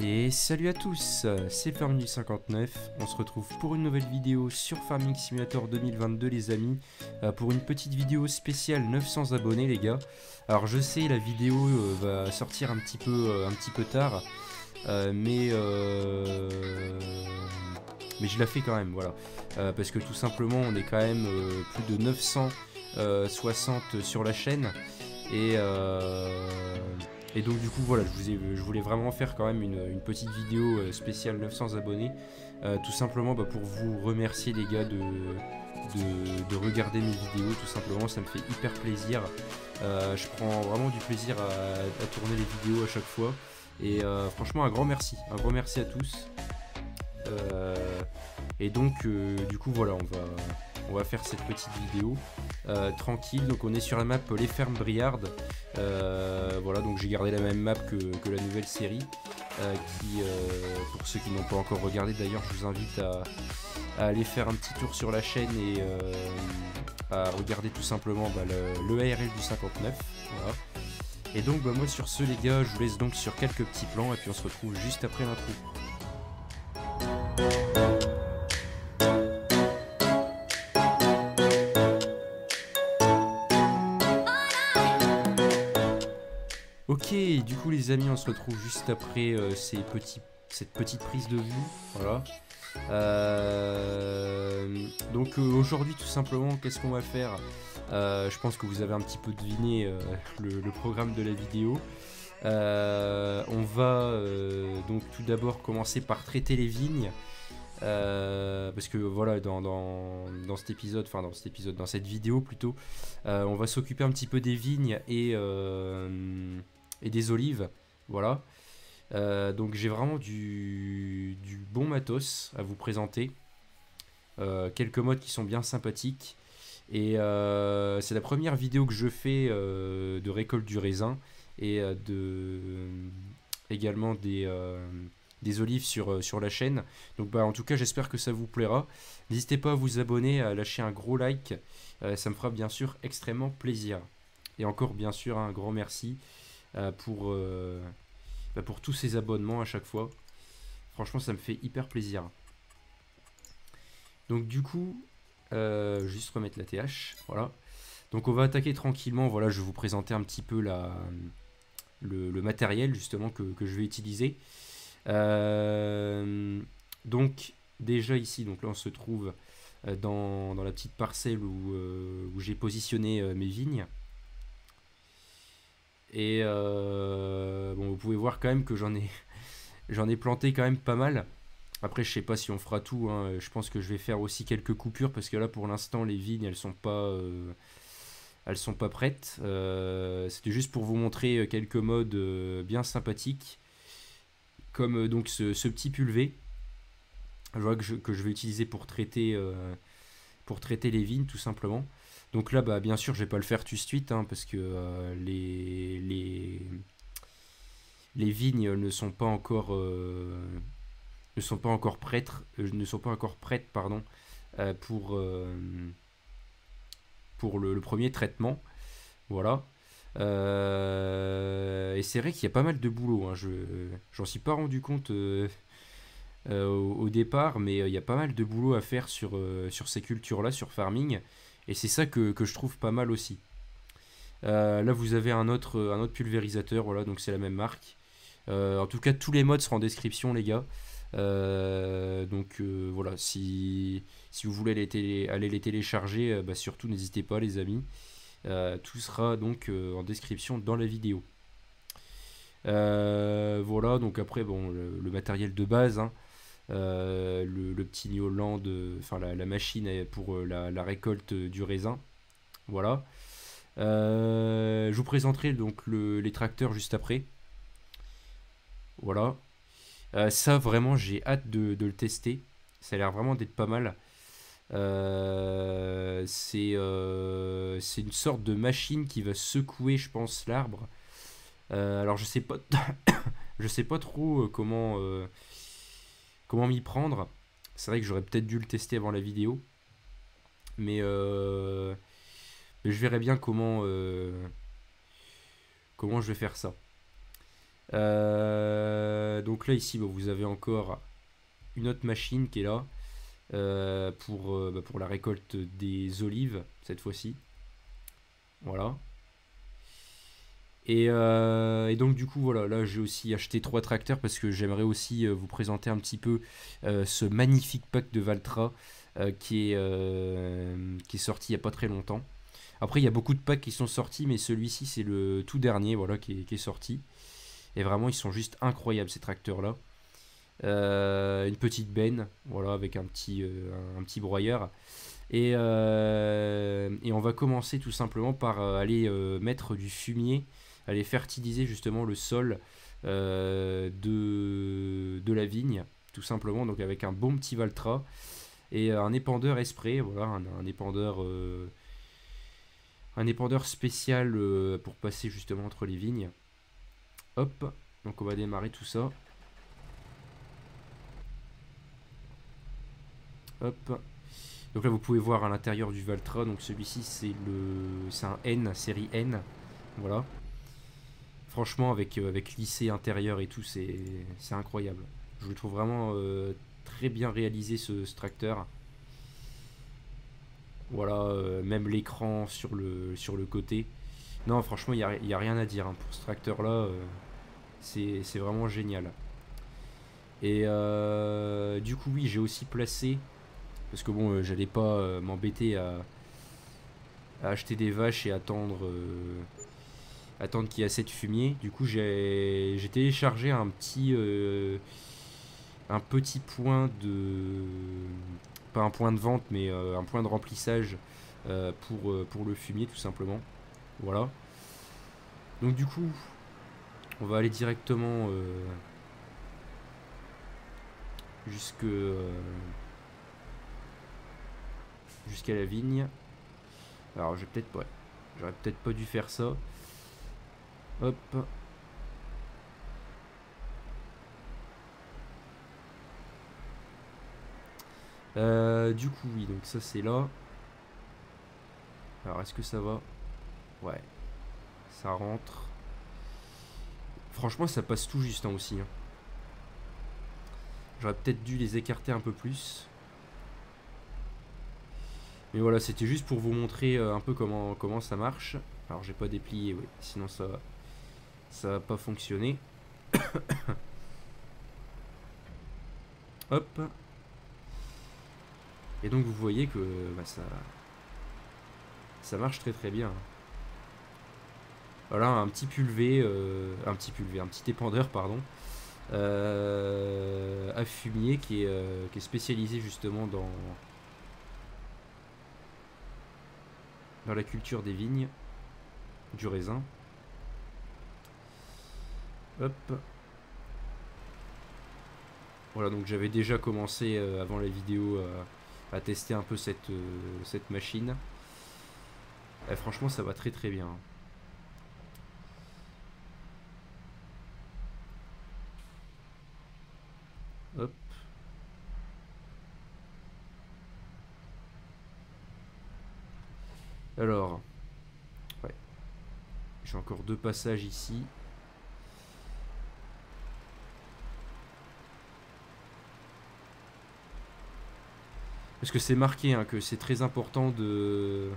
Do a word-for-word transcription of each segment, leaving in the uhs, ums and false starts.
Et salut à tous, c'est Farming cinquante-neuf, on se retrouve pour une nouvelle vidéo sur Farming Simulator deux mille vingt-deux les amis, euh, pour une petite vidéo spéciale neuf cents abonnés les gars. Alors je sais la vidéo euh, va sortir un petit peu, euh, un petit peu tard, euh, mais, euh, mais je la fais quand même, voilà. Euh, parce que tout simplement on est quand même euh, plus de neuf cent soixante sur la chaîne, et... Euh, Et donc du coup voilà, je, vous ai, je voulais vraiment faire quand même une, une petite vidéo euh, spéciale neuf cents abonnés, euh, tout simplement bah, pour vous remercier les gars de, de, de regarder mes vidéos, tout simplement, ça me fait hyper plaisir. Euh, je prends vraiment du plaisir à, à tourner les vidéos à chaque fois, et euh, franchement un grand merci, un grand merci à tous. Euh, et donc euh, du coup voilà, on va, on va faire cette petite vidéo euh, tranquille. Donc on est sur la map Les Fermes Briardes. Euh, voilà, donc j'ai gardé la même map que, que la nouvelle série, euh, qui, euh, pour ceux qui n'ont pas encore regardé d'ailleurs, je vous invite à, à aller faire un petit tour sur la chaîne et euh, à regarder tout simplement bah, le, le A R L du cinquante-neuf. Voilà. Et donc bah, moi sur ce les gars, je vous laisse donc sur quelques petits plans et puis on se retrouve juste après l'intro. Ok, du coup les amis, on se retrouve juste après euh, ces petits, cette petite prise de vue, voilà. Euh, donc euh, aujourd'hui tout simplement, qu'est-ce qu'on va faire? euh, Je pense que vous avez un petit peu deviné euh, le, le programme de la vidéo. Euh, on va euh, donc tout d'abord commencer par traiter les vignes. Euh, parce que voilà, dans, dans, dans cet épisode, enfin dans cet épisode, dans cette vidéo plutôt, euh, on va s'occuper un petit peu des vignes et, euh, et des olives, voilà. Euh, donc j'ai vraiment du, du bon matos à vous présenter, euh, quelques modes qui sont bien sympathiques, et euh, c'est la première vidéo que je fais euh, de récolte du raisin et euh, de également des euh, des olives sur, euh, sur la chaîne. Donc bah en tout cas j'espère que ça vous plaira. N'hésitez pas à vous abonner, à lâcher un gros like, euh, ça me fera bien sûr extrêmement plaisir. Et encore bien sûr un grand merci euh, pour, euh, bah, pour tous ces abonnements à chaque fois. Franchement ça me fait hyper plaisir. Donc du coup, euh, juste remettre la T H, voilà. Donc on va attaquer tranquillement, voilà, je vais vous présenter un petit peu la, le, le matériel justement que, que je vais utiliser. Euh, donc déjà ici, donc là on se trouve dans, dans la petite parcelle où, euh, où j'ai positionné euh, mes vignes. Et euh, bon, vous pouvez voir quand même que j'en ai, j'en ai planté quand même pas mal. Après je sais pas si on fera tout, hein. Je pense que je vais faire aussi quelques coupures parce que là pour l'instant les vignes elles sont pas, euh, elles sont pas prêtes. Euh, C'était juste pour vous montrer quelques modes euh, bien sympathiques. Comme euh, donc ce, ce petit pulvé, je vois que je, que je vais utiliser pour traiter, euh, pour traiter les vignes tout simplement. Donc là, bah, bien sûr, je vais pas le faire tout de suite, hein, parce que euh, les, les, les vignes ne sont pas encore, euh, ne sont pas encore prêtes, euh, ne sont pas encore prêtes, pardon, euh, pour, euh, pour le, le premier traitement. Voilà. Euh, et c'est vrai qu'il y a pas mal de boulot, hein. Je j'en suis pas rendu compte euh, euh, au, au départ, mais euh, il y a pas mal de boulot à faire sur, euh, sur ces cultures-là, sur farming, et c'est ça que, que je trouve pas mal aussi. Euh, là, vous avez un autre, un autre pulvérisateur, voilà, donc c'est la même marque. Euh, en tout cas, tous les modes seront en description, les gars. Euh, donc euh, voilà, si, si vous voulez les télé, aller les télécharger, euh, bah, surtout n'hésitez pas, les amis. Euh, tout sera donc euh, en description dans la vidéo. Euh, voilà, donc après, bon, le, le matériel de base, hein. Euh, le, le petit Nioland, enfin la, la machine pour la, la récolte du raisin. Voilà. Euh, je vous présenterai donc le, les tracteurs juste après. Voilà. Euh, ça vraiment j'ai hâte de, de le tester. Ça a l'air vraiment d'être pas mal. Euh, c'est euh, c'est une sorte de machine qui va secouer, je pense, l'arbre. Euh, alors je sais pas, je sais pas trop comment euh, comment m'y prendre. C'est vrai que j'aurais peut-être dû le tester avant la vidéo, mais, euh, mais je verrai bien comment euh, comment je vais faire ça. Euh, donc là ici bah, vous avez encore une autre machine qui est là euh, pour, euh, bah, pour la récolte des olives cette fois-ci. Voilà. Et, euh, et donc du coup voilà, là j'ai aussi acheté trois tracteurs parce que j'aimerais aussi euh, vous présenter un petit peu euh, ce magnifique pack de Valtra euh, qui, est, euh, qui est sorti il n'y a pas très longtemps. Après il y a beaucoup de packs qui sont sortis mais celui-ci c'est le tout dernier voilà, qui, est, qui est sorti. Et vraiment ils sont juste incroyables ces tracteurs là. Euh, une petite benne voilà, avec un petit, euh, un, un petit broyeur. Et, euh, et on va commencer tout simplement par euh, aller euh, mettre du fumier, aller fertiliser justement le sol euh, de, de la vigne, tout simplement, donc avec un bon petit Valtra et un épandeur espray, voilà, un, un épandeur, euh, un épandeur spécial euh, pour passer justement entre les vignes. Hop, donc on va démarrer tout ça. Hop. Donc là vous pouvez voir à l'intérieur du Valtra, donc celui-ci c'est le, c'est un N, série N, voilà. Franchement, avec, euh, avec lycée intérieur et tout, c'est incroyable. Je le trouve vraiment euh, très bien réalisé ce, ce tracteur. Voilà, euh, même l'écran sur le, sur le côté. Non, franchement, il n'y a, y a rien à dire hein, pour ce tracteur-là. Euh, c'est vraiment génial. Et euh, du coup, oui, j'ai aussi placé, parce que bon, euh, j'allais pas euh, m'embêter à, à acheter des vaches et attendre. Euh, attendre qu'il y ait assez de fumier. Du coup, j'ai téléchargé un petit, euh, un petit point de, pas un point de vente, mais euh, un point de remplissage euh, pour, euh, pour le fumier, tout simplement. Voilà. Donc du coup, on va aller directement euh, jusque euh, jusqu'à la vigne. Alors, j'ai peut-être, ouais, j'aurais peut-être pas dû faire ça. Hop. Euh, du coup, oui, donc ça c'est là. Alors, est-ce que ça va? Ouais, ça rentre. Franchement, ça passe tout juste hein, aussi. Hein. J'aurais peut-être dû les écarter un peu plus. Mais voilà, c'était juste pour vous montrer euh, un peu comment, comment ça marche. Alors, j'ai pas déplié, oui, sinon ça, ça va pas fonctionner. Hop. Et donc, vous voyez que bah, ça, ça marche très très bien. Voilà, un petit pulvé, euh, un petit pulvé, un petit épandeur, pardon, euh, à fumier qui est, euh, qui est spécialisé justement dans, dans la culture des vignes, du raisin. Hop. Voilà, donc j'avais déjà commencé euh, avant la vidéo euh, à tester un peu cette, euh, cette machine. Et franchement, ça va très très bien. Hop. Alors, ouais. J'ai encore deux passages ici. Parce que c'est marqué hein, que c'est très important de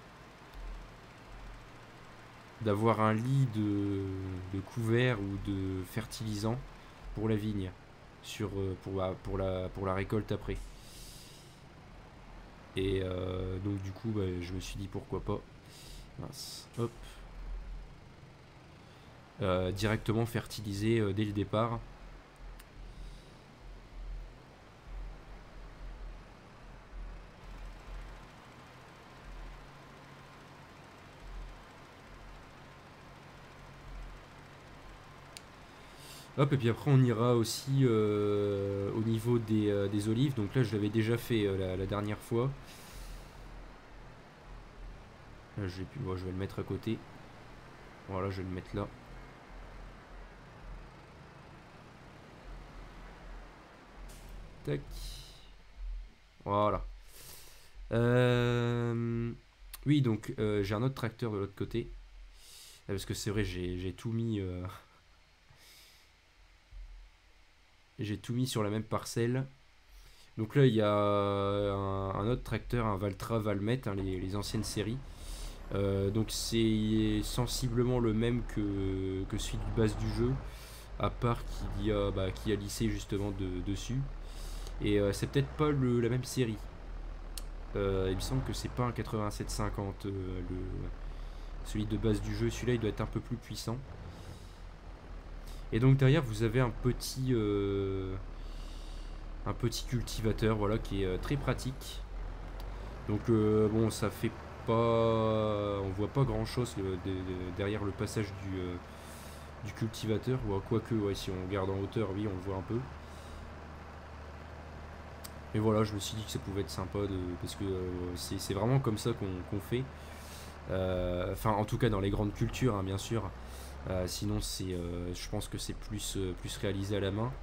d'avoir un lit de, de couvert ou de fertilisant pour la vigne sur, euh, pour, la, pour, la, pour la récolte après. Et euh, donc du coup, bah, je me suis dit pourquoi pas. Mince. Hop. Euh, directement fertiliser euh, dès le départ. Hop, et puis après on ira aussi euh, au niveau des, euh, des olives. Donc là je l'avais déjà fait euh, la, la dernière fois. Là, je, pu, bon, je vais le mettre à côté. Voilà, je vais le mettre là. Tac. Voilà. Euh, oui, donc euh, j'ai un autre tracteur de l'autre côté. Parce que c'est vrai, j'ai tout mis... Euh, j'ai tout mis sur la même parcelle. Donc là il y a un, un autre tracteur, un Valtra Valmet, hein, les, les anciennes séries. Euh, donc c'est sensiblement le même que, que celui du base du jeu, à part qu'il y a, bah, qu'il y a lissé justement de, dessus. Et euh, c'est peut-être pas le, la même série. Euh, il me semble que c'est pas un quatre-vingt-sept cinquante, euh, le, celui de base du jeu. Celui-là il doit être un peu plus puissant. Et donc derrière vous avez un petit euh, un petit cultivateur, voilà, qui est euh, très pratique. Donc euh, bon, ça fait pas, on voit pas grand chose le, de, de, derrière le passage du, euh, du cultivateur, ou quoique ouais, si on regarde en hauteur, oui, on le voit un peu. Mais voilà, je me suis dit que ça pouvait être sympa de, parce que euh, c'est vraiment comme ça qu'on qu'on fait. Euh, enfin, en tout cas dans les grandes cultures, hein, bien sûr. Euh, sinon, c'est, euh, je pense que c'est plus, euh, plus réalisé à la main.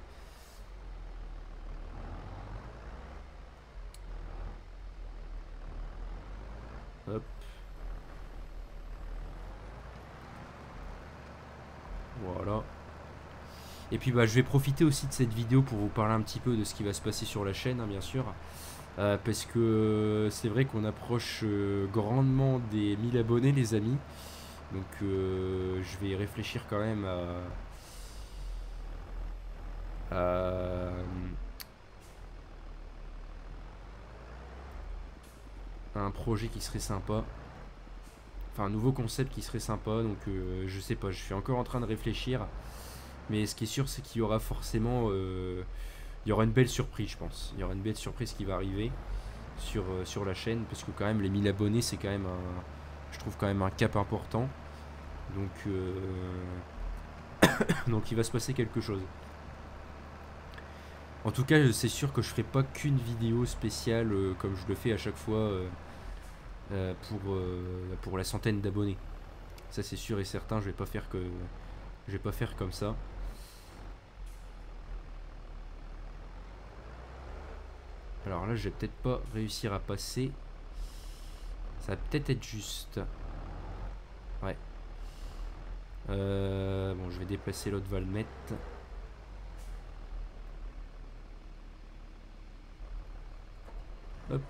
Hop. Voilà. Et puis bah, je vais profiter aussi de cette vidéo pour vous parler un petit peu de ce qui va se passer sur la chaîne, hein, bien sûr. Euh, parce que euh, c'est vrai qu'on approche euh, grandement des mille abonnés, les amis. Donc euh, je vais réfléchir quand même à, à, à un projet qui serait sympa. Enfin, un nouveau concept qui serait sympa. Donc euh, je sais pas, je suis encore en train de réfléchir. Mais ce qui est sûr, c'est qu'il y aura forcément... Euh, il y aura une belle surprise, je pense. Il y aura une belle surprise qui va arriver sur, euh, sur la chaîne. Parce que quand même, les mille abonnés, c'est quand même un... Je trouve quand même un cap important. Donc... Euh, donc il va se passer quelque chose. En tout cas, c'est sûr que je ferai pas qu'une vidéo spéciale euh, comme je le fais à chaque fois euh, euh, pour, euh, pour la centaine d'abonnés. Ça c'est sûr et certain, je vais pas faire que je vais pas faire comme ça. Alors là, je vais peut-être pas réussir à passer. Ça va peut-être être juste. Ouais. Euh, bon, je vais déplacer l'autre Valmet. Hop.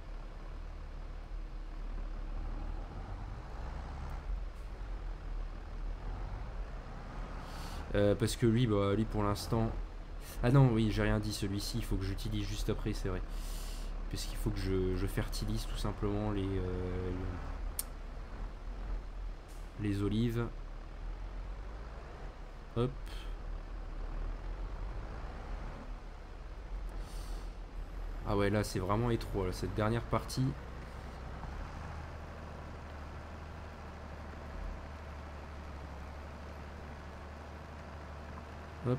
Euh, parce que lui, bah, lui pour l'instant... Ah non, oui, j'ai rien dit, celui-ci, il faut que j'utilise juste après, c'est vrai. Parce qu'il faut que je, je fertilise tout simplement les, euh, les olives. Hop. Ah ouais, là, c'est vraiment étroit, là, cette dernière partie. Hop.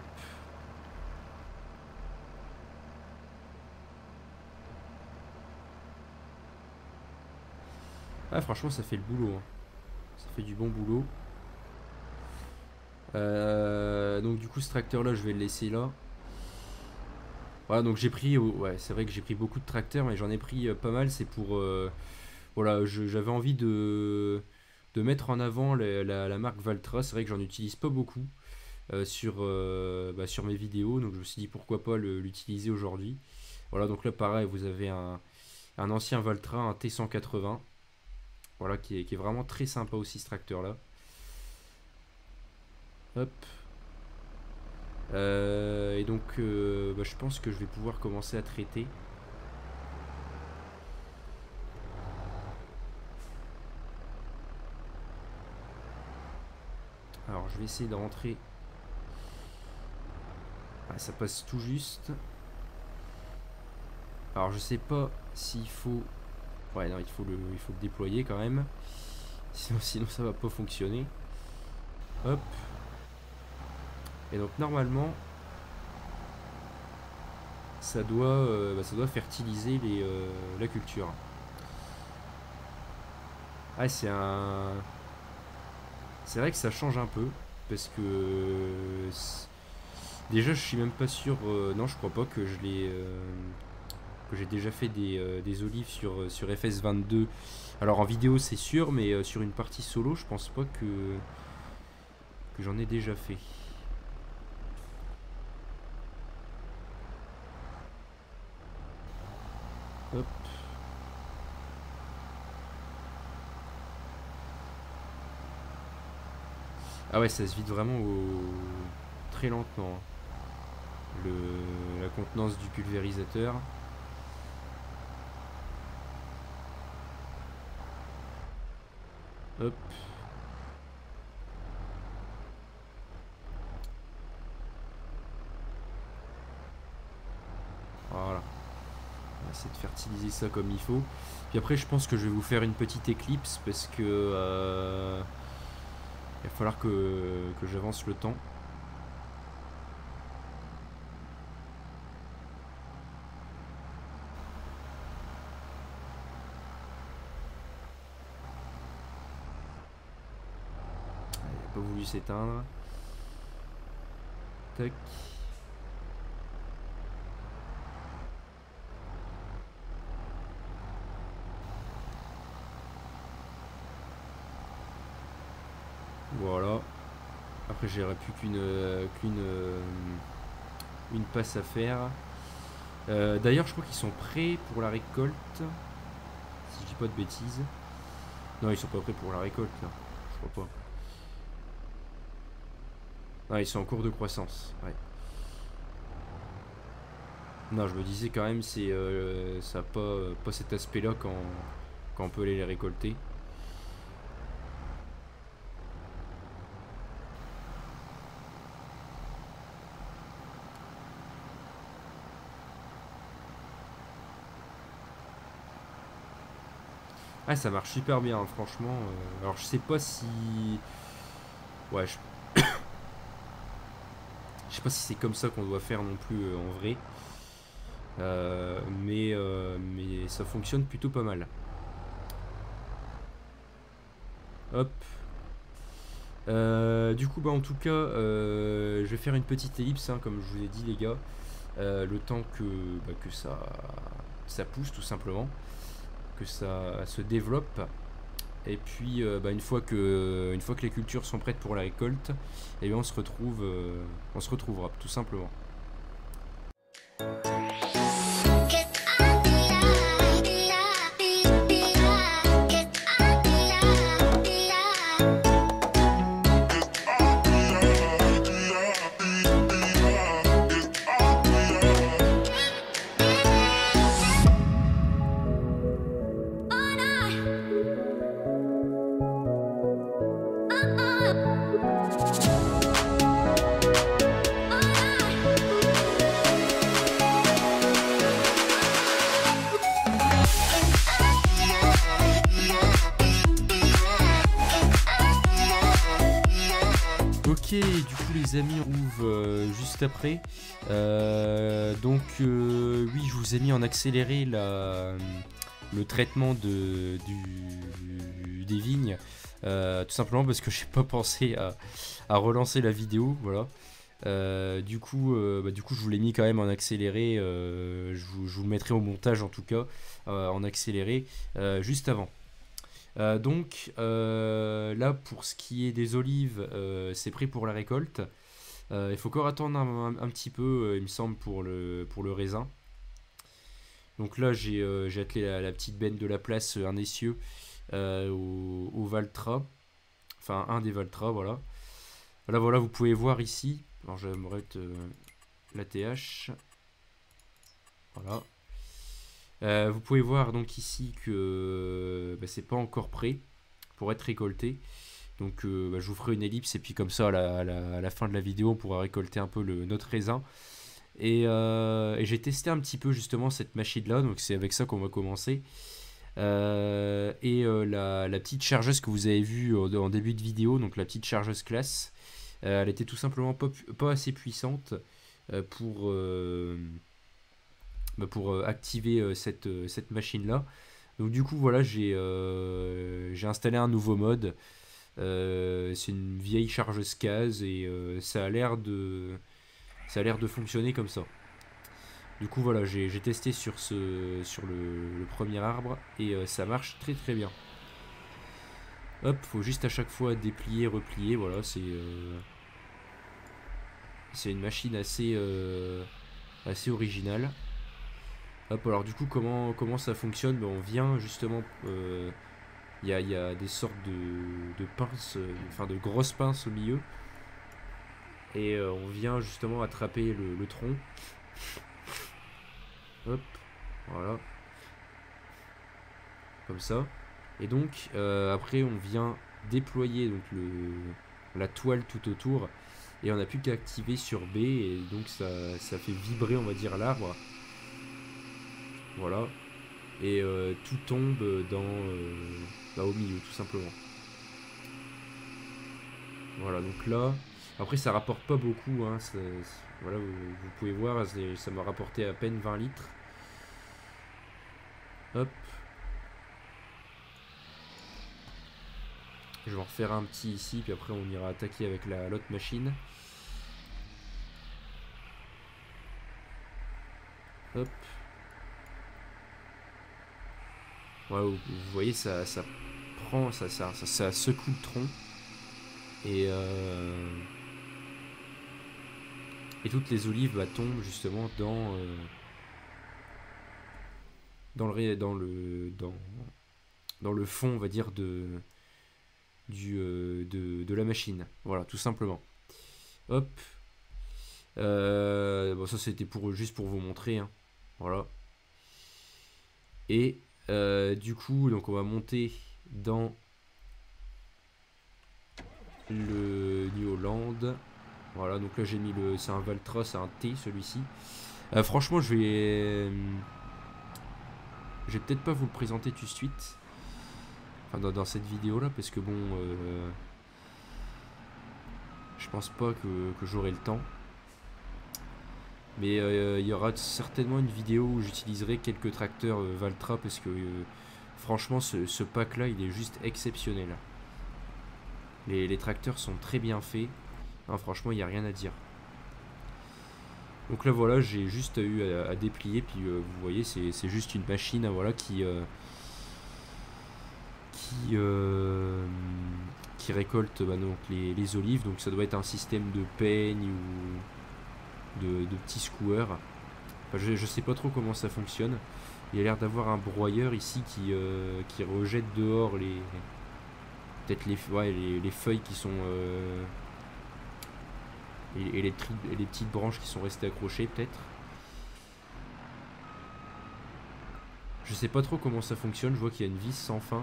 Ah, franchement, ça fait le boulot. Hein. Ça fait du bon boulot. Euh, donc, du coup, ce tracteur-là, je vais le laisser là. Voilà, donc j'ai pris... Ouais, c'est vrai que j'ai pris beaucoup de tracteurs, mais j'en ai pris euh, pas mal. C'est pour... Euh, voilà, j'avais envie de, de mettre en avant la, la, la marque Valtra. C'est vrai que j'en utilise pas beaucoup euh, sur, euh, bah, sur mes vidéos. Donc, je me suis dit, pourquoi pas l'utiliser aujourd'hui. Voilà, donc là, pareil, vous avez un, un ancien Valtra, un T cent quatre-vingts. Voilà, qui est, qui est vraiment très sympa aussi ce tracteur là. Hop. Euh, et donc euh, bah, je pense que je vais pouvoir commencer à traiter. Alors je vais essayer de rentrer. Ah, ça passe tout juste. Alors je sais pas s'il faut... Ouais non, il faut le, il faut le déployer quand même. Sinon, sinon ça va pas fonctionner. Hop. Et donc normalement ça doit, euh, bah, ça doit fertiliser les, euh, la culture. Ah c'est un... C'est vrai que ça change un peu. Parce que... Déjà je suis même pas sûr... Euh, non je crois pas que je l'ai... Euh, que j'ai déjà fait des, euh, des olives sur, sur F S vingt-deux. Alors en vidéo c'est sûr, mais euh, sur une partie solo je pense pas que, que j'en ai déjà fait. Hop. Ah ouais, ça se vide vraiment au... très lentement. Le... La contenance du pulvérisateur. Hop. Voilà. On va essayer de fertiliser ça comme il faut. Puis après, je pense que je vais vous faire une petite éclipse parce que euh, il va falloir que, que j'avance le temps. Il n'a pas voulu s'éteindre. Tac. Voilà. Après, j'aurais plus qu'une qu'une une passe à faire. Euh, D'ailleurs, je crois qu'ils sont prêts pour la récolte. Si je dis pas de bêtises. Non, ils sont pas prêts pour la récolte là. Je crois pas. Non, ils sont en cours de croissance. Ouais. Non, je me disais quand même, c'est euh, ça n'a pas, pas cet aspect-là quand, quand on peut aller les récolter. Ah, ça marche super bien, hein, franchement. Euh, alors, je sais pas si... Ouais, je... je sais pas si c'est comme ça qu'on doit faire non plus euh, en vrai. Euh, mais, euh, mais ça fonctionne plutôt pas mal. Hop. Euh, du coup, bah, en tout cas, euh, je vais faire une petite ellipse, hein, comme je vous ai dit, les gars. Euh, le temps que, bah, que ça, ça pousse, tout simplement. Que ça se développe. Et puis, euh, bah, une, fois que, une fois que les cultures sont prêtes pour la récolte, et bien on se retrouve, euh, on se retrouvera, tout simplement. Ok, du coup les amis, on ouvre euh, juste après. Euh, donc euh, oui, je vous ai mis en accéléré la, le traitement de, du, des vignes. Euh, tout simplement parce que j'ai pas pensé à, à relancer la vidéo, voilà. Euh, du coup, euh, bah, du coup, je vous l'ai mis quand même en accéléré. Euh, je, vous, je vous le mettrai au montage en tout cas, euh, en accéléré, euh, juste avant. Euh, donc euh, là, pour ce qui est des olives, euh, c'est prêt pour la récolte. Euh, il faut encore attendre un, un, un petit peu, euh, il me semble, pour le, pour le raisin. Donc là, j'ai euh, j'ai attelé la, la petite benne de la place, un essieu, euh, au, au Valtra. Enfin, un des Valtra, voilà. Là, voilà, vous pouvez voir ici. Alors, j'aimerais euh, la T H. Voilà. Euh, vous pouvez voir donc ici que bah, c'est pas encore prêt pour être récolté. Donc euh, bah, je vous ferai une ellipse et puis comme ça à la, à la, à la fin de la vidéo on pourra récolter un peu le, notre raisin. Et, euh, et j'ai testé un petit peu justement cette machine là, donc c'est avec ça qu'on va commencer. Euh, et euh, la, la petite chargeuse que vous avez vue en, en début de vidéo, donc la petite chargeuse classe, euh, elle était tout simplement pas, pas assez puissante euh, pour... Euh, pour euh, activer euh, cette, euh, cette machine là. Donc du coup voilà, j'ai euh, j'ai installé un nouveau mode. Euh, c'est une vieille chargeuse case et euh, ça a l'air de ça a l'air de fonctionner comme ça. Du coup voilà, j'ai testé sur ce sur le, le premier arbre et euh, ça marche très très bien. Hop, faut juste à chaque fois déplier, replier. Voilà, c'est euh, c'est une machine assez euh, assez originale. Hop, alors du coup, comment, comment ça fonctionne? Ben, on vient justement... euh, Il y, a, y a des sortes de, de pinces, euh, enfin de grosses pinces au milieu. Et euh, on vient justement attraper le, le tronc. Hop, voilà. Comme ça. Et donc, euh, après, on vient déployer donc, le, la toile tout autour. Et on n'a plus qu'à activer sur B. Et donc, ça, ça fait vibrer, on va dire, l'arbre. Voilà. Et euh, tout tombe dans, euh, bah, au milieu, tout simplement. Voilà, donc là... Après, ça rapporte pas beaucoup. Hein, c'est- c'est- voilà, vous, vous pouvez voir, c'est- ça m'a rapporté à peine vingt litres. Hop. Je vais en refaire un petit ici, puis après on ira attaquer avec la l'autre machine. Hop. Ouais, vous, vous voyez, ça, ça prend, ça, ça, ça, ça secoue le tronc. Et, euh, et toutes les olives bah, tombent justement dans, euh, dans, le, ré- dans, le, dans, dans le fond, on va dire, de, du, euh, de, de la machine. Voilà, tout simplement. Hop. Euh, bon, ça c'était pour, juste pour vous montrer. Hein. Voilà. Et euh, du coup, donc on va monter dans le New Holland. Voilà, donc là j'ai mis le. C'est un Valtra, c'est un T celui-ci. Euh, franchement, je vais. Je vais peut-être pas vous le présenter tout de suite. Enfin, dans, dans cette vidéo là, parce que bon. Euh, je pense pas que, que j'aurai le temps. Mais euh, il y aura certainement une vidéo où j'utiliserai quelques tracteurs euh, Valtra parce que euh, franchement, ce, ce pack là il est juste exceptionnel. Les, les tracteurs sont très bien faits. Non, franchement, il n'y a rien à dire. Donc là, voilà, j'ai juste eu à, à déplier. Puis euh, vous voyez, c'est juste une machine hein, voilà, qui, euh, qui, euh, qui récolte bah, donc, les, les olives. Donc ça doit être un système de peigne ou de, de petits scoueurs. Enfin, je, je sais pas trop comment ça fonctionne. Il y a l'air d'avoir un broyeur ici qui, euh, qui rejette dehors les. Peut-être les, ouais, les, les feuilles qui sont. Euh, et, et, les et les petites branches qui sont restées accrochées, peut-être. Je sais pas trop comment ça fonctionne. Je vois qu'il y a une vis sans fin.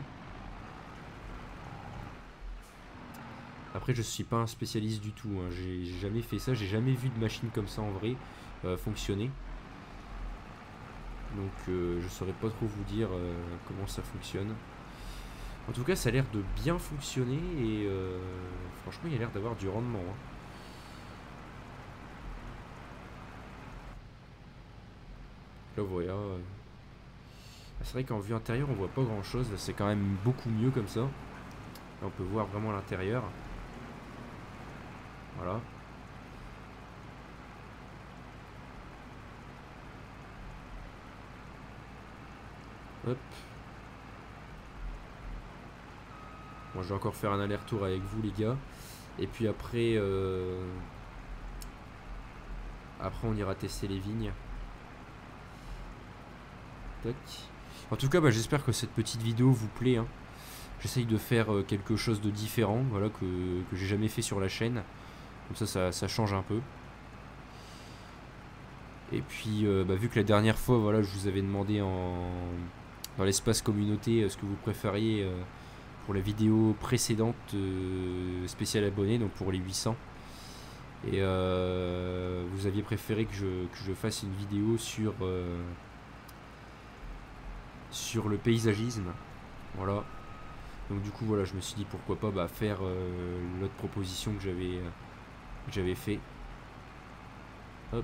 Après, je suis pas un spécialiste du tout. Hein. J'ai jamais fait ça. J'ai jamais vu de machine comme ça en vrai euh, fonctionner. Donc, euh, je saurais pas trop vous dire euh, comment ça fonctionne. En tout cas, ça a l'air de bien fonctionner et euh, franchement, il y a l'air d'avoir du rendement. Hein. Là, voilà. Euh, c'est vrai qu'en vue intérieure, on voit pas grand chose. C'est quand même beaucoup mieux comme ça. Là, on peut voir vraiment l'intérieur. Voilà. Hop. Bon, je vais encore faire un aller-retour avec vous, les gars. Et puis après, euh... après, on ira tester les vignes. Tac. En tout cas, bah, j'espère que cette petite vidéo vous plaît. Hein. J'essaye de faire euh, quelque chose de différent, voilà, que, que j'ai jamais fait sur la chaîne. Comme ça, ça, ça change un peu. Et puis, euh, bah, vu que la dernière fois, voilà, je vous avais demandé en, dans l'espace communauté euh, ce que vous préfériez euh, pour la vidéo précédente euh, spéciale abonné, donc pour les huit cents. Et euh, vous aviez préféré que je, que je fasse une vidéo sur, euh, sur le paysagisme. Voilà. Donc du coup, voilà, je me suis dit pourquoi pas bah, faire euh, l'autre proposition que j'avais euh, que j'avais fait. Hop.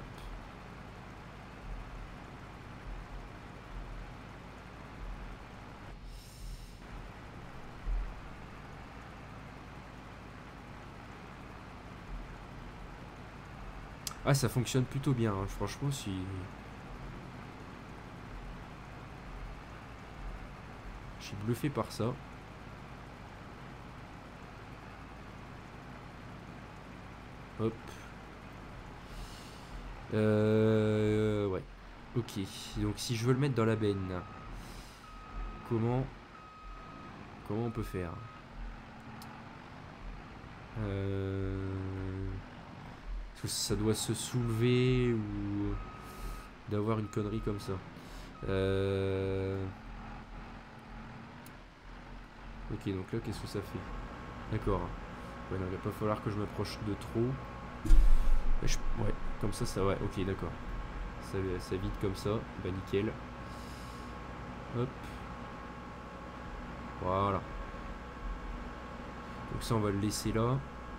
Ah, ça fonctionne plutôt bien, hein. Franchement, si... Je suis bluffé par ça. Hop. Euh... Ouais. Ok, donc si je veux le mettre dans la benne, comment comment on peut faire? euh... Est-ce que ça doit se soulever ou d'avoir une connerie comme ça? euh... Ok, donc là, qu'est-ce que ça fait? D'accord. Ouais, non, il va pas falloir que je m'approche de trop. Je... Ouais, comme ça, ça... Ouais, ok, d'accord. Ça, ça vide comme ça. Bah, nickel. Hop. Voilà. Donc ça, on va le laisser là.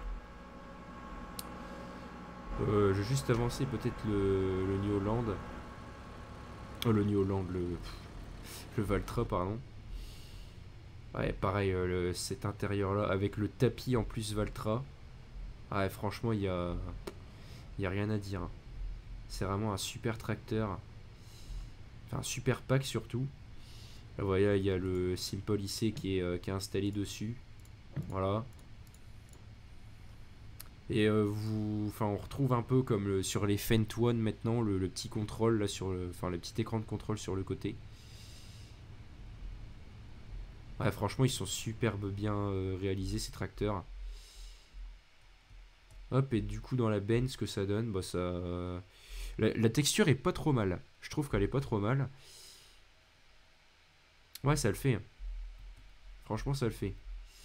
Euh, je vais juste avancer peut-être le, le New Holland. Oh, le New Holland, le, le Valtra, pardon. Ouais, pareil, euh, le, cet intérieur-là, avec le tapis en plus Valtra. Ouais, franchement, il y a, y a rien à dire. C'est vraiment un super tracteur. Enfin, un super pack surtout. Là, voilà, il y a le Simple I C qui est, euh, qui est installé dessus. Voilà. Et euh, vous, enfin, on retrouve un peu comme le, sur les Fent One maintenant, le, le petit contrôle là sur le, enfin, le petit écran de contrôle sur le côté. Ouais, franchement, ils sont superbes bien euh, réalisés ces tracteurs. Hop, et du coup dans la benne, ce que ça donne, bah ça, euh, la, la texture est pas trop mal. Je trouve qu'elle est pas trop mal. Ouais, ça le fait. Franchement, ça le fait.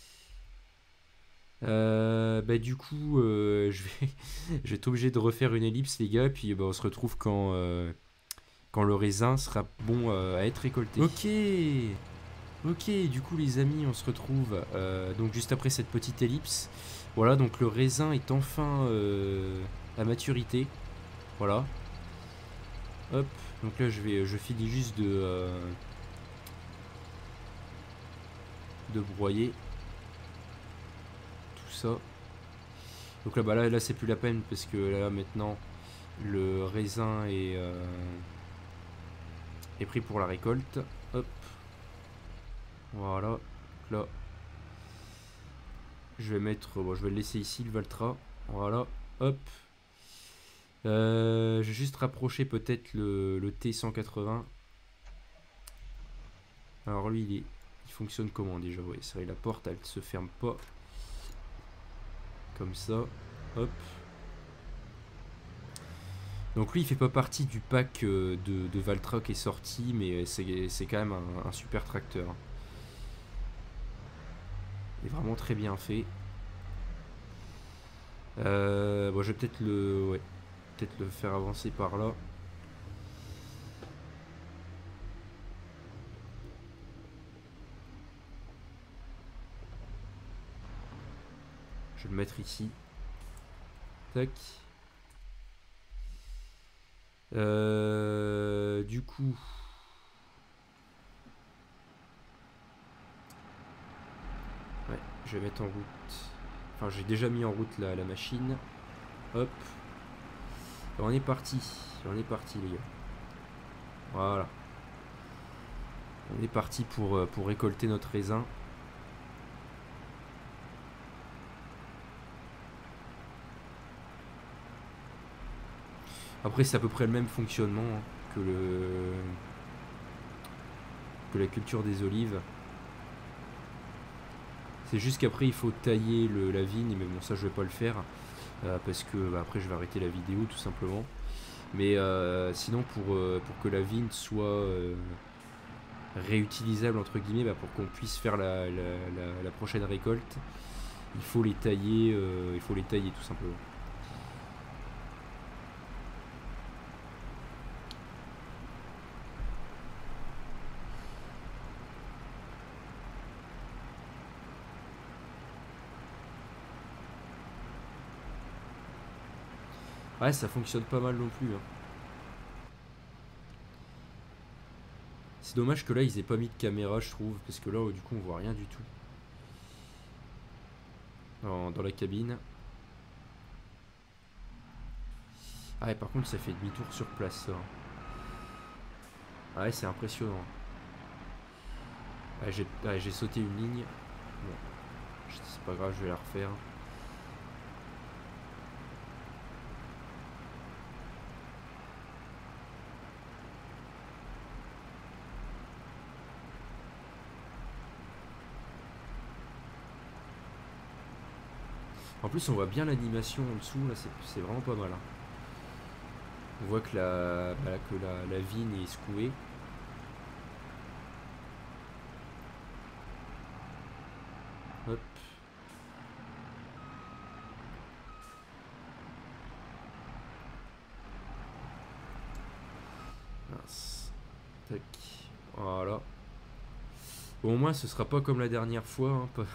Euh, bah du coup, euh, je vais, je vais être obligé de refaire une ellipse, les gars. Puis bah, on se retrouve quand, euh, quand le raisin sera bon euh, à être récolté. Ok, ok. Du coup, les amis, on se retrouve euh, donc juste après cette petite ellipse. Voilà, donc le raisin est enfin euh, à maturité. Voilà. Hop. Donc là, je vais, je finis juste de euh, de broyer tout ça. Donc là, bah là, là c'est plus la peine parce que là maintenant le raisin est, euh, est pris pour la récolte. Hop, voilà. Là, je vais mettre, bon, je vais le laisser ici le Valtra. Voilà, hop. Euh, je vais juste rapprocher peut-être le, le T cent quatre-vingts. Alors lui, il, est, il fonctionne comment déjà? Oui, c'est vrai, la porte, elle se ferme pas. Comme ça, hop. Donc lui il fait pas partie du pack euh, de, de Valtra qui est sorti, mais c'est quand même un, un super tracteur. Il est vraiment très bien fait. Euh, bon, je vais peut-être le, ouais, peut-être le faire avancer par là. Je vais le mettre ici. Tac. Euh, du coup, ouais, je vais mettre en route. Enfin, j'ai déjà mis en route la, la machine. Hop. Alors, on est parti. On est parti, les gars. Voilà. On est parti pour, pour récolter notre raisin. Après, c'est à peu près le même fonctionnement hein, que le que la culture des olives. C'est juste qu'après, il faut tailler le, la vigne, mais bon, ça, je vais pas le faire euh, parce que bah, après, je vais arrêter la vidéo tout simplement. Mais euh, sinon, pour, euh, pour que la vigne soit euh, réutilisable entre guillemets, bah, pour qu'on puisse faire la, la, la, la prochaine récolte, il faut les tailler, euh, il faut les tailler tout simplement. Ouais, ça fonctionne pas mal non plus. Hein. C'est dommage que là ils aient pas mis de caméra, je trouve, parce que là du coup on voit rien du tout dans, dans la cabine. Ah ouais, par contre ça fait demi-tour sur place ça. Ah ouais, c'est impressionnant. Ah, j'ai ah, j'ai sauté une ligne. Bon, c'est pas grave, je vais la refaire. En plus on voit bien l'animation en dessous, là c'est vraiment pas mal. Hein. On voit que la, bah, que la, la vigne est secouée. Hop. Mince. Tac. Voilà. Bon, au moins ce sera pas comme la dernière fois. Hein, pas...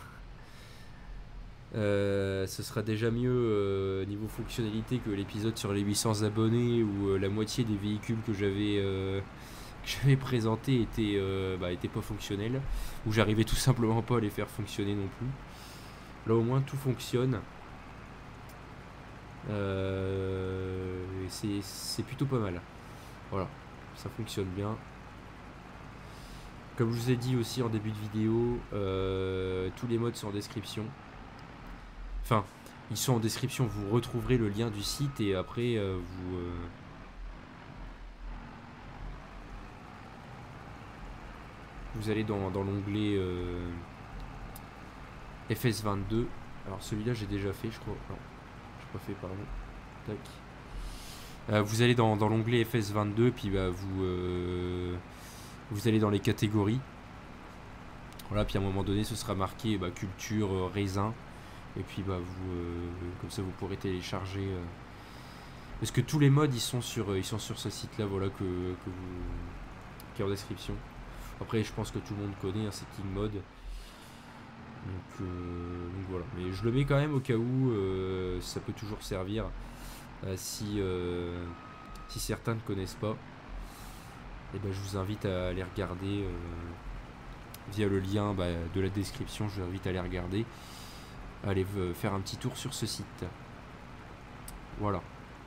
Euh, ce sera déjà mieux euh, niveau fonctionnalité que l'épisode sur les huit cents abonnés où euh, la moitié des véhicules que j'avais euh, que j'avais présentés étaient, euh, bah, étaient pas fonctionnels, où j'arrivais tout simplement pas à les faire fonctionner non plus. Là au moins tout fonctionne. Euh, c'est plutôt pas mal. Voilà, ça fonctionne bien. Comme je vous ai dit aussi en début de vidéo, euh, tous les modes sont en description. Enfin, ils sont en description, vous retrouverez le lien du site et après euh, vous... Euh, vous allez dans, dans l'onglet euh, F S vingt-deux. Alors celui-là j'ai déjà fait, je crois. Non, je pas fait, pardon. Tac. Euh, vous allez dans, dans l'onglet F S vingt-deux, puis bah, vous, euh, vous allez dans les catégories. Voilà, puis à un moment donné ce sera marqué bah, culture, euh, raisin. Et puis bah vous euh, comme ça vous pourrez télécharger euh, parce que tous les modes ils sont sur euh, ils sont sur ce site là, voilà, que, que vous qui est en description. Après je pense que tout le monde connaît, hein, c'est King Mode. Donc, euh, donc voilà. Mais je le mets quand même au cas où euh, ça peut toujours servir euh, si euh, si certains ne connaissent pas. Et ben je vous invite à aller regarder euh, via le lien bah, de la description, je vous invite à aller regarder. Allez faire un petit tour sur ce site. Voilà.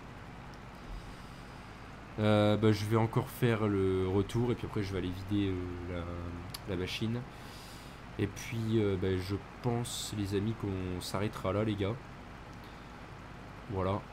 Euh, bah, je vais encore faire le retour et puis après je vais aller vider euh, la, la machine. Et puis euh, bah, je pense les amis qu'on s'arrêtera là les gars. Voilà.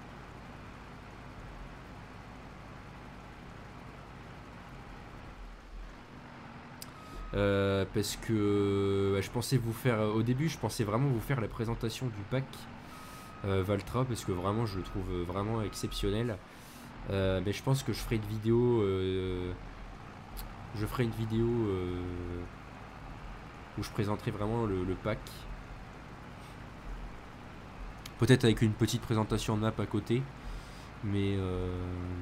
Euh, parce que bah, je pensais vous faire au début je pensais vraiment vous faire la présentation du pack euh, Valtra parce que vraiment je le trouve vraiment exceptionnel. Euh, mais je pense que je ferai une vidéo euh, je ferai une vidéo euh, où je présenterai vraiment le, le pack, peut-être avec une petite présentation de map à côté, mais euh,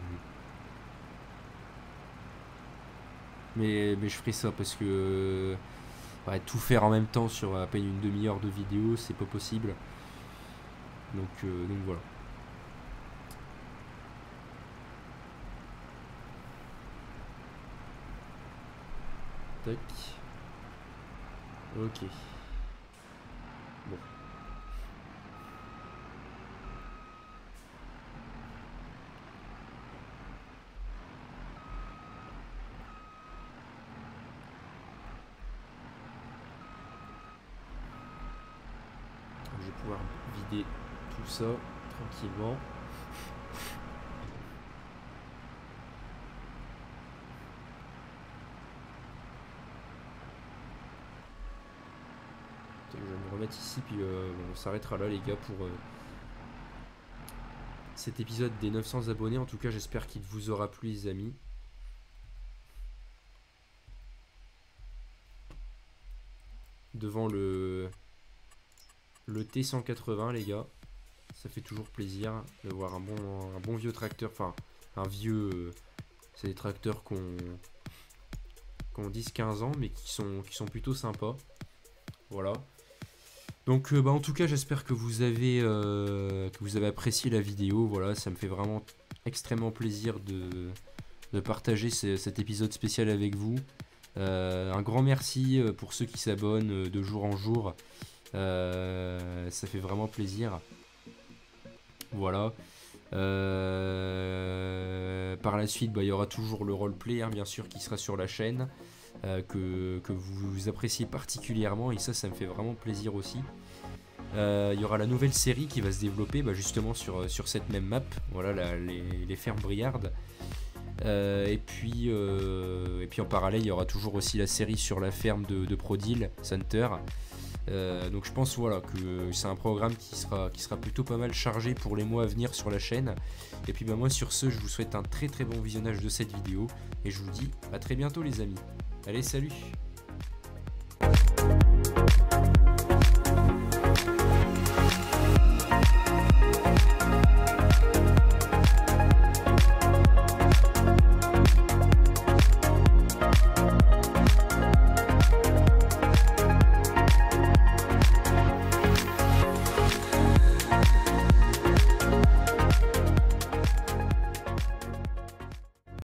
mais, mais je ferai ça parce que ouais, tout faire en même temps sur à peine une demi-heure de vidéo c'est pas possible, donc, euh, donc voilà. Tac. Ok. Bon. Je vais pouvoir vider tout ça tranquillement. Je vais me remettre ici puis euh, on s'arrêtera là les gars pour euh, cet épisode des neuf cents abonnés. En tout cas j'espère qu'il vous aura plu les amis. Devant le le T cent quatre-vingts les gars, ça fait toujours plaisir de voir un bon, un bon vieux tracteur, enfin un vieux, euh, c'est des tracteurs qui ont, qui ont dix quinze ans mais qui sont, qui sont plutôt sympas. Voilà. Donc euh, bah, en tout cas j'espère que vous avez euh, que vous avez apprécié la vidéo. Voilà, ça me fait vraiment extrêmement plaisir de, de partager ce, cet épisode spécial avec vous. Euh, un grand merci pour ceux qui s'abonnent de jour en jour. Euh, ça fait vraiment plaisir. Voilà. Euh, par la suite, bah, il y aura toujours le roleplay, hein, bien sûr, qui sera sur la chaîne. Euh, que, que vous appréciez particulièrement et ça ça me fait vraiment plaisir aussi. Euh, il y aura la nouvelle série qui va se développer bah, justement sur, sur cette même map, voilà la, les, les fermes briardes. Euh, et, puis, euh, et puis en parallèle il y aura toujours aussi la série sur la ferme de, de Prodil Center. Euh, donc je pense voilà que c'est un programme qui sera, qui sera plutôt pas mal chargé pour les mois à venir sur la chaîne. Et puis bah moi sur ce, je vous souhaite un très très bon visionnage de cette vidéo et je vous dis à très bientôt les amis. Allez, salut!